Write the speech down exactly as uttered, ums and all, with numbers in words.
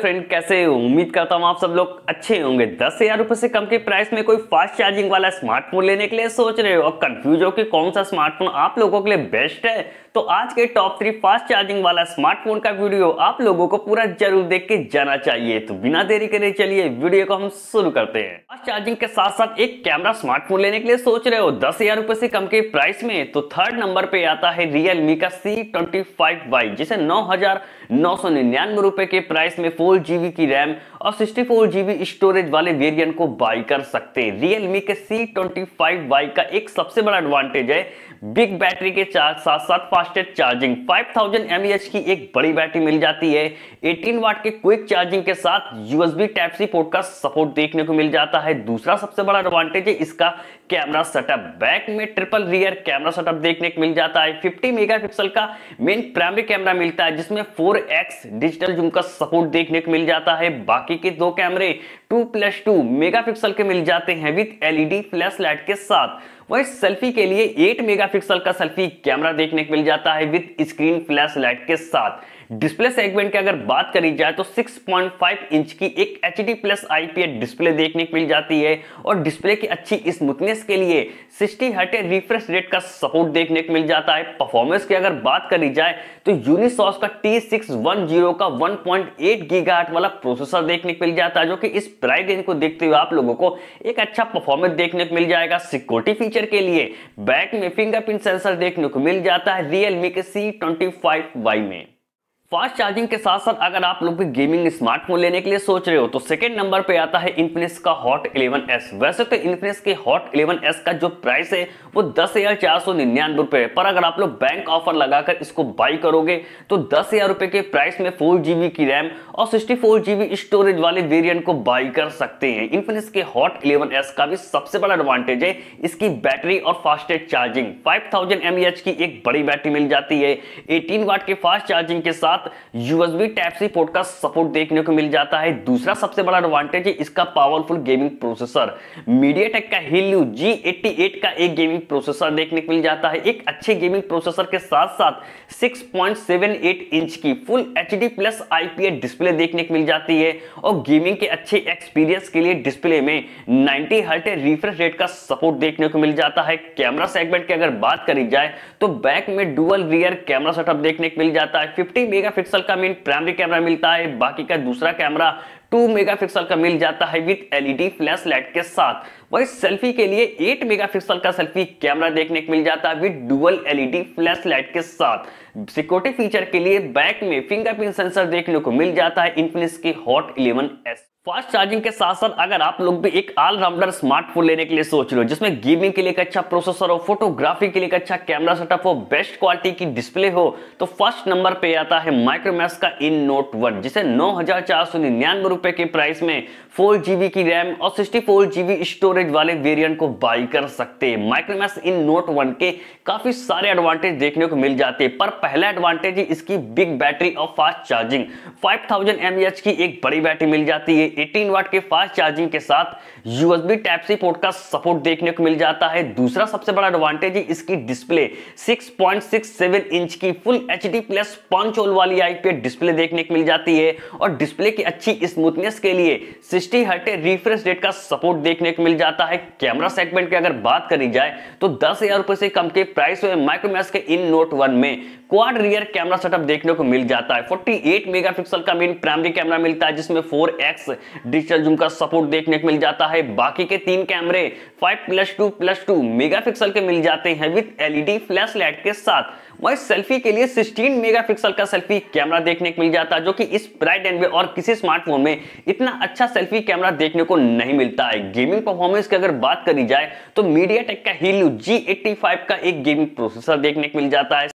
Friend, कैसे हो? उम्मीद करता हूँ आप सब लोग अच्छे होंगे। दस हजार रुपए से कम के प्राइस में कोई फास्ट चार्जिंग वाला स्मार्टफोन लेने के लिए सोच रहे हो और कंफ्यूज हो कि कौन सा स्मार्टफोन आप लोगों के लिए बेस्ट है, तो आज के टॉप थ्री फास्ट चार्जिंग वाला स्मार्टफोन का वीडियो आप लोगों को पूरा जरूर देख के जाना चाहिए। तो बिना देरी करे चलिए वीडियो को हम शुरू करते हैं। फास्ट चार्जिंग के साथ साथ एक कैमरा स्मार्टफोन लेने के लिए सोच रहे हो दस हजार रुपए से कम के प्राइस में, तो थर्ड नंबर पे आता है रियलमी का सी ट्वेंटी फाइव वाई, जिसे नौ हजार नौ सौ निन्यानवे रुपए के प्राइस में फोर जीबी की रैम और सिक्सटी फोर जीबी स्टोरेज वाले वेरिएंट को बाई कर सकते हैं। रियलमी के सी ट्वेंटी फाइव वाई का एक सबसे बड़ा एडवांटेज है बिग बैटरी के साथ साथ fastest charging. Five thousand M A H की एक बड़ी बैटरी मिल जाती है। एटीन वाट के क्विक चार्जिंग के साथ यूएसबी टाइप सी पोर्ट का सपोर्ट देखने को मिल जाता है। दूसरा सबसे बड़ा एडवांटेज है इसका कैमरा सेटअप। बैक में ट्रिपल रियर कैमरा सेटअप देखने को मिल जाता है। फिफ्टी मेगापिक्सल का मेन प्राइमरी कैमरा मिलता है, जिसमें फोर एक्स डिजिटल जूम का सपोर्ट देखने को मिल जाता है। बाकी के दो कैमरे टू प्लस टू मेगापिक्सल के मिल जाते हैं विद एलईडी फ्लैश लाइट के साथ। वही सेल्फी के लिए एट मेगापिक्सल का सेल्फी कैमरा देखने को मिल जाता है विद स्क्रीन फ्लैश लाइट के साथ। डिस्प्ले सेगमेंट की अगर बात करी जाए तो सिक्स पॉइंट फाइव इंच की एक एचडी प्लस आईपीएस डिस्प्ले देखने को मिल जाती है और डिस्प्ले की अच्छी स्मूथनेस के लिए सिक्सटी हर्ट्ज रिफ्रेश रेट का सपोर्ट देखने को मिल जाता है। परफॉर्मेंस की अगर बात करी जाए तो यूनिसॉस का टी सिक्स वन जीरो का वन पॉइंट एट गीगाहर्ट्ज वाला प्रोसेसर देखने को मिल जाता है, जो कि इस प्राइस रेंज को देखते हुए आप लोगों को एक अच्छा परफॉर्मेंस देखने को मिल जाएगा। सिक्योरिटी फीचर के लिए बैक में फिंगरप्रिंट सेंसर देखने को मिल जाता है रियलमी के सी ट्वेंटी फाइव वाई में। फास्ट चार्जिंग के साथ साथ अगर आप लोग भी गेमिंग स्मार्टफोन लेने के लिए सोच रहे हो तो सेकंड नंबर पे आता है इन्फिनिक्स का हॉट इलेवन एस। वैसे तो इन्फिनिक्स के हॉट इलेवन एस का जो प्राइस है वो दस हजार चार सौ निन्यानवे रुपए है, पर अगर आप लोग बैंक ऑफर लगाकर इसको बाई करोगे तो दस हजार रुपए के प्राइस में फोर जीबी की रैम और सिक्सटी फोर जीबी स्टोरेज वाले वेरियंट को बाई कर सकते हैं। इन्फिनिक्स के हॉट इलेवन एस का भी सबसे बड़ा एडवांटेज है इसकी बैटरी और fastest charging. Five thousand M A H की एक बड़ी बैटरी मिल जाती है। एटीन वाट के फास्ट चार्जिंग के साथ यूएसबी टाइप सी पोर्ट का सपोर्ट देखने को मिल जाता है। दूसरा सबसे बड़ा एडवांटेज है इसका पावरफुल गेमिंग प्रोसेसर। मीडियाटेक का हीलियो जी एटी एट का एक गेमिंग प्रोसेसर देखने को मिल जाता है। एक अच्छे गेमिंग प्रोसेसर के साथ साथ six point seven eight inch की full HD plus IPS display देखने को मिल जाती है और गेमिंग के अच्छे एक्सपीरियंस के लिए डिस्प्ले में नाइंटी हर्ट्ज रिफ्रेश रेट का सपोर्ट देखने को मिल जाता है। कैमरा सेगमेंट की अगर बात करी जाए तो बैक में डुअल रियर कैमरा सेटअप देखने को मिल जाता है। फिफ्टी मेगापिक्सल का मेन प्राइमरी कैमरा मिलता है। बाकी का दूसरा कैमरा टू मेगापिक्सल का मिल जाता है विद एलईडी फ्लैश लाइट के साथ। वही सेल्फी के लिए एट मेगापिक्सल का सेल्फी कैमरा देखने को मिल जाता है with dual LED flash light के साथ। सिक्योरिटी फीचर के लिए बैक में फिंगरप्रिंट सेंसर देखने को मिल जाता है इन्फिनिक्स के hot eleven S. Fast charging के साथ साथ अगर आप लोग भी एक ऑलराउंडर स्मार्टफोन लेने के लिए सोच रहे हो जिसमें गेमिंग के लिए एक अच्छा प्रोसेसर हो, फोटोग्राफी के लिए एक अच्छा कैमरा सेटअप हो, बेस्ट क्वालिटी की डिस्प्ले हो, तो फर्स्ट नंबर पे आता है माइक्रोमैक्स का इन नोट वन, जिसे नौ हजार चार सौ निन्यानवे रुपए के प्राइस में फोर जीबी की रैम और सिक्सटी फोर जीबी स्टोरेज वाले वेरिएंट को बाई कर सकते हैं। माइक्रोमैक्स इन नोट वन के काफी सारे एडवांटेज देखने को मिल जाते हैं, पर पहला एडवांटेज है इसकी बिग बैटरी और fast charging. Five thousand M A H की एक बड़ी बैटरी मिल जाती है। एटीन वाट के फास्ट चार्जिंग के साथ यूएसबी टाइप सी पोर्ट का सपोर्ट देखने को मिल जाता है। दूसरा सबसे बड़ा एडवांटेज है इसकी display. Six point six seven inch की full HD plus punch hole वाली आईपीएस डिस्प्ले देखने को मिल जाती है और डिस्प्ले की अच्छी स्मूथनेस के लिए सिक्सटी हर्ट्ज रिफ्रेश रेट का सपोर्ट देखने को मिल जाता है। कैमरा सेगमेंट की अगर बात करी जाए तो दस हजार रुपए से कम के प्राइस में माइक्रोमैक्स के इन नोट वन में क्वाड रियर कैमरा सेटअप देखने को मिल जाता है। फोर्टी एट मेगापिक्सल का मेन प्राइमरी कैमरा मिलता है, जिसमें फोर एक्स डिजिटल जूम का सपोर्ट देखने को मिल जाता है। बाकी के तीन कैमरे five plus two plus two megapixel के मिल जाते हैं विद एलईडी फ्लैश लाइट के साथ। वही सेल्फी के लिए सिक्सटीन मेगापिक्सल का सेल्फी कैमरा देखने को मिल जाता है, जो कि इस प्राइस रेंज में और किसी स्मार्टफोन में इतना अच्छा सेल्फी कैमरा देखने को नहीं मिलता है। गेमिंग परफॉर्मेंस की अगर बात करी जाए तो मीडियाटेक का हीलियो जी एटी फाइव का एक गेमिंग प्रोसेसर देखने को मिल जाता है।